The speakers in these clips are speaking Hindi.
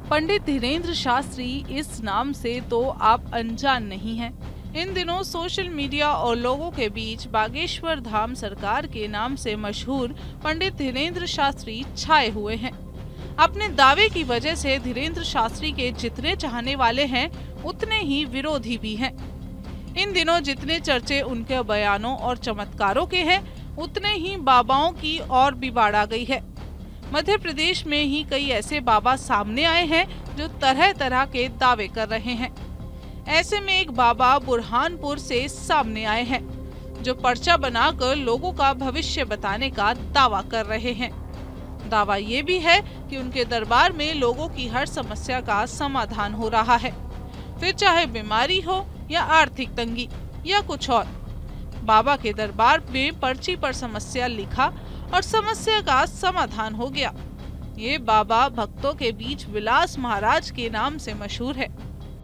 पंडित धीरेन्द्र शास्त्री इस नाम से तो आप अनजान नहीं हैं। इन दिनों सोशल मीडिया और लोगों के बीच बागेश्वर धाम सरकार के नाम से मशहूर पंडित धीरेन्द्र शास्त्री छाए हुए हैं। अपने दावे की वजह से धीरेन्द्र शास्त्री के जितने चाहने वाले हैं उतने ही विरोधी भी हैं। इन दिनों जितने चर्चे उनके बयानों और चमत्कारों के हैं उतने ही बाबाओं की और भी बाढ़ आ गई है। मध्य प्रदेश में ही कई ऐसे बाबा सामने आए हैं जो तरह तरह के दावे कर रहे हैं। ऐसे में एक बाबा बुरहानपुर से सामने आए हैं जो पर्चा बनाकर लोगों का भविष्य बताने का दावा कर रहे हैं। दावा ये भी है कि उनके दरबार में लोगों की हर समस्या का समाधान हो रहा है, फिर चाहे बीमारी हो या आर्थिक तंगी या कुछ और। बाबा के दरबार में पर्ची पर समस्या लिखा और समस्या का समाधान हो गया। ये बाबा भक्तों के बीच विलास महाराज के नाम से मशहूर है।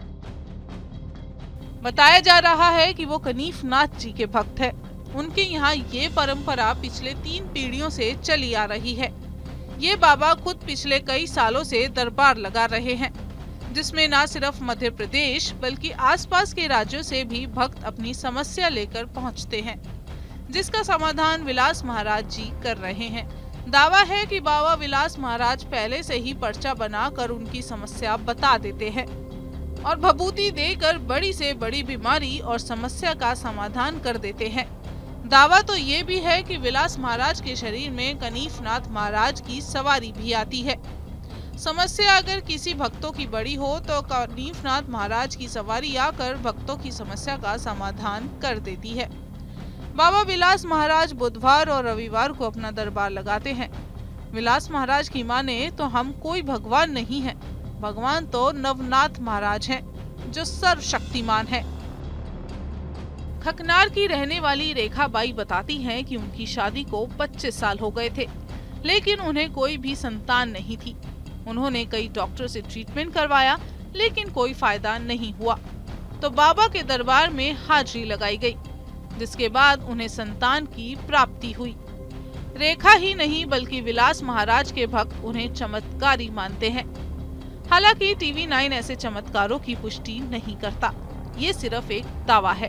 बताया जा रहा है कि वो कनीफ नाथ जी के भक्त है। उनके यहाँ ये परंपरा पिछले 3 पीढ़ियों से चली आ रही है। ये बाबा खुद पिछले कई सालों से दरबार लगा रहे हैं, जिसमें न सिर्फ मध्य प्रदेश बल्कि आसपास के राज्यों से भी भक्त अपनी समस्या लेकर पहुंचते हैं, जिसका समाधान विलास महाराज जी कर रहे हैं। दावा है कि बाबा विलास महाराज पहले से ही पर्चा बनाकर उनकी समस्या बता देते हैं और भभूति देकर बड़ी से बड़ी बीमारी और समस्या का समाधान कर देते हैं। दावा तो ये भी है कि विलास महाराज के शरीर में कनीफनाथ महाराज की सवारी भी आती है। समस्या अगर किसी भक्तों की बड़ी हो तो कनीफनाथ महाराज की सवारी आकर भक्तों की समस्या का समाधान कर देती है। बाबा विलास महाराज बुधवार और रविवार को अपना दरबार लगाते हैं। विलास महाराज की माने तो हम कोई भगवान नहीं है, भगवान तो नवनाथ महाराज हैं जो सर्वशक्तिमान है। खकनार की रहने वाली रेखा बाई बताती हैं कि उनकी शादी को 25 साल हो गए थे, लेकिन उन्हें कोई भी संतान नहीं थी। उन्होंने कई डॉक्टर से ट्रीटमेंट करवाया लेकिन कोई फायदा नहीं हुआ, तो बाबा के दरबार में हाजिरी लगाई गई, जिसके बाद उन्हें संतान की प्राप्ति हुई। रेखा ही नहीं बल्कि विलास महाराज के भक्त उन्हें चमत्कारी मानते हैं। हालांकि टीवी 9 ऐसे चमत्कारों की पुष्टि नहीं करता, ये सिर्फ एक दावा है।